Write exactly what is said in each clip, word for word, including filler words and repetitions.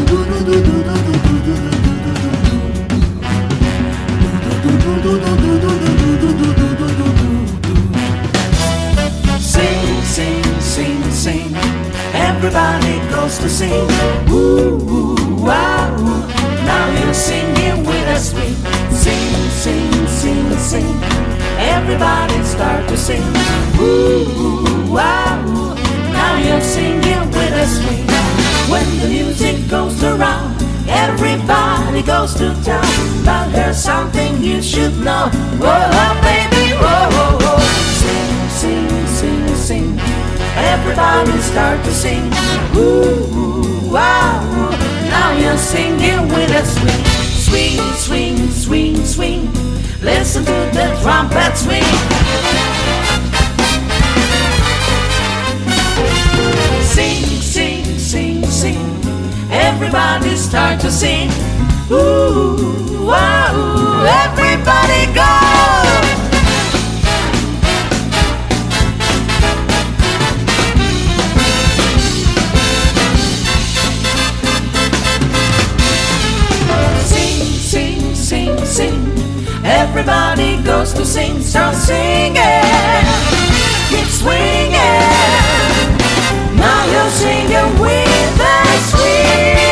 Sing, sing, sing, sing. Everybody goes to sing. Ooh, ooh, wow. Now you're singing with us. We sing, sing, sing, sing. Everybody start to sing. Ooh, ooh, wow. Now you're singing with us. We when the music goes around, everybody goes to town. But there's something you should know. Whoa, baby, whoa, whoa, whoa. Sing, sing, sing, sing. Everybody start to sing. Ooh, wow. Now you're singing with us. Swing, swing, swing, swing, swing. Listen to the trumpet swing. Sing, sing, sing, sing. Everybody start to sing. Ooh, wow. Everybody go. Everybody goes to sing, start singing, keep swinging. Now you're singing with us, swing.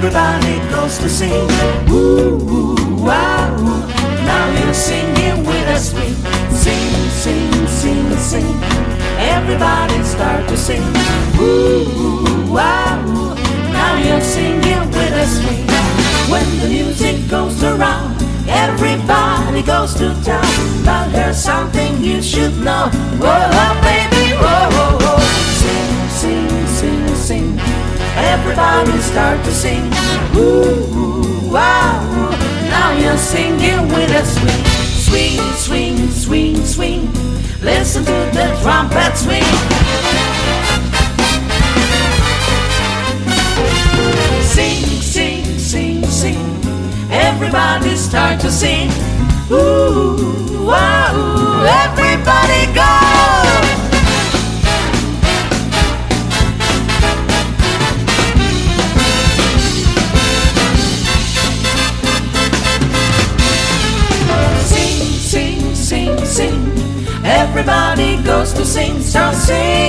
Everybody goes to sing. Ooh, ooh, wow. Now you're singing with us. Sing, sing, sing, sing, sing. Everybody start to sing. Ooh, ooh, wow. Now you're singing with us. Sing. When the music goes around, everybody goes to town. But here's something you should know. Whoa, baby, whoa, whoa, whoa. Sing, sing, sing, sing. Everybody start to sing. Ooh, wow. Now you're singing with us. Swing, swing, swing, swing, swing. Listen to the trumpet swing. Sing, sing, sing, sing. Everybody start to sing. Ooh, wow. Everybody go. Everybody goes to sing, so sing.